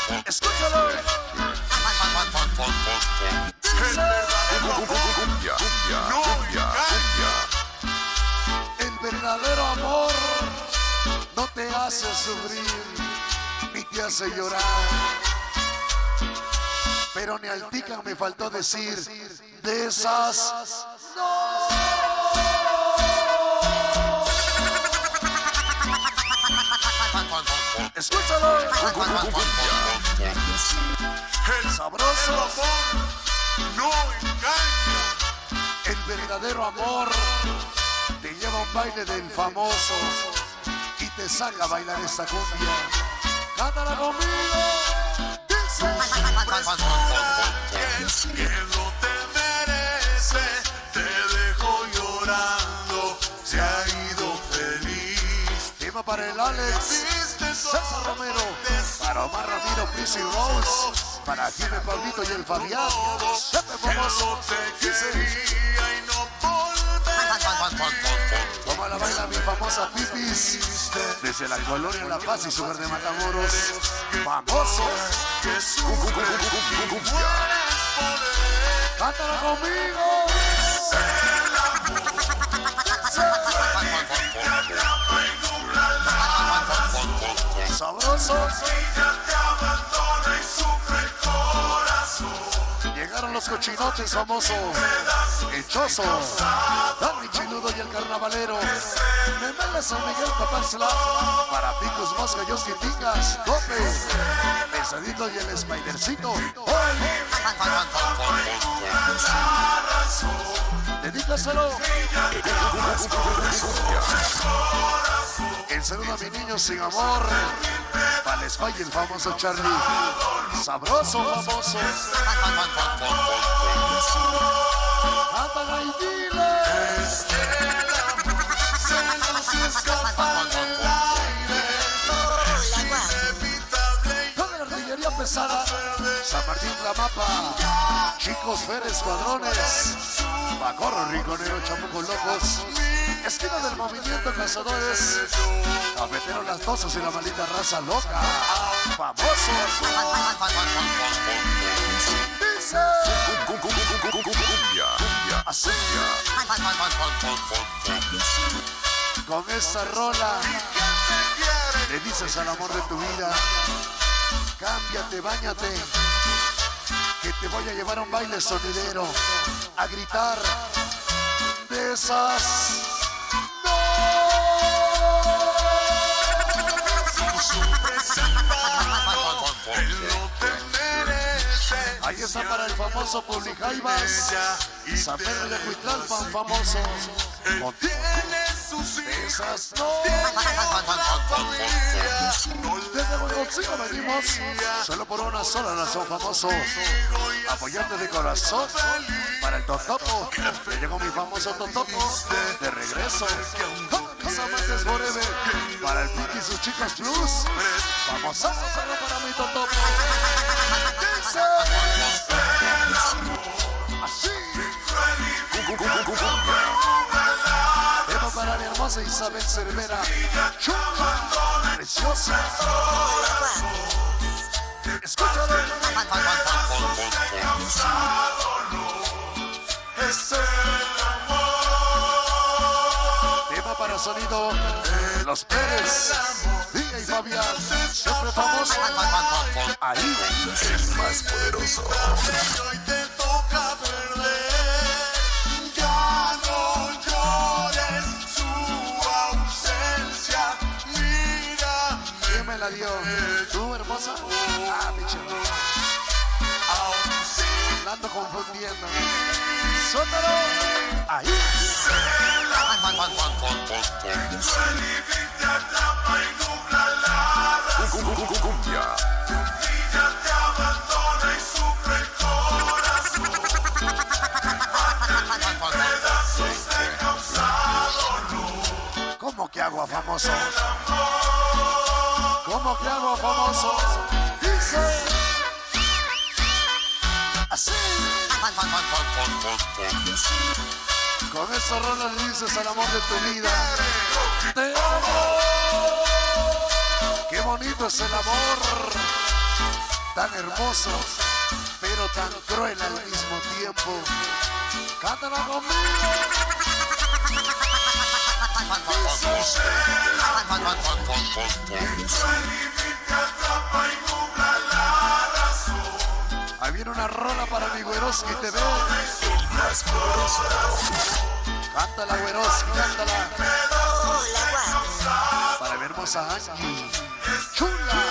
Escúchalo. El verdadero amor no te hace sufrir ni te hace llorar. Pero ni al tica me faltó decir de esas no. Escúchalo. El sabroso amor no engaña. El verdadero amor te lleva a un baile del famoso y te saca a bailar esta cumbia. Cántala conmigo. Dice. Que no te merece, te dejo llorando, se ha ido feliz. Tema para el Alex, César Romero, para Omar Ramiro, Prissy Rose, para Jimmy Pablito y el Fabián. Jefe famoso, dice. Toma la baila mi famosa Pipis, desde la colonia La Paz y Super de Matamoros. Famoso. Cántala conmigo. Sabroso. Llegaron los cochinotes famosos. El Choso, Dani Chiludo y el Carnavalero. Memela San Miguel Papáxla. Para Picos Mosca, Yoski Tingas, Cope, Pesadito y el Spidercito. Dedícaselo. El saludo a mi niño sin amor. Para el Spy y el famoso Charlie. Sabroso, famoso. Ándala y dile. Se nos escapa del aire. Toda la artillería pesada. San Martín Tlamapa. Chicos Fer Escuadrones. Bacorro, Riconero, Chamucos Locos. Esquina del Movimiento Cazadores. Cafetero Las Tozos y la maldita raza loca. Famoso. Dice. Así. Con esta rola le dices al amor de tu vida: cámbiate, báñate, que te voy a llevar a un baile sonidero, a gritar de esas no. Ahí está para el famoso Publicaibas, San Pedro de Cuitlalpan, famoso. Esas no. Desde Bolsillo venimos solo por una sola nación, famoso. Apoyante de corazón para el Totopo. Le llegó mi famoso Totopo de regreso. Los amantes forever para el Pinky y sus chicas plus. Vamos a hacerlo para mi Totopo. Dice así. Tema para la hermosa Isabel Cervera. Chula, preciosa. Escúchalo. Tema para sonido Los Pérez, Diga y Fabián, siempre famoso. Ahí Es más poderoso. Hoy te toca perder. Ya no llores su ausencia. Mira. ¿Quién me la dio? ¿Tú, hermosa? Ah, mi chico. La ando confundiendo. Suéltalo. Ahí. Cumbia. Ella te abandona y sufre el corazón. Pedazos de causado no. ¿Cómo que hago a famoso? ¿Cómo que hago a famoso? Dice así. Con esa rola le dices al amor de tu vida: te amo. Qué bonito es el amor. tan hermoso, pero tan cruel al mismo tiempo. Cántala conmigo. Ahí viene una rola para mi Güeroski TV. Más poderoso. Cántala, Güeroski, cántala. Hola, guapo. Para mi hermosa Angie. Chula.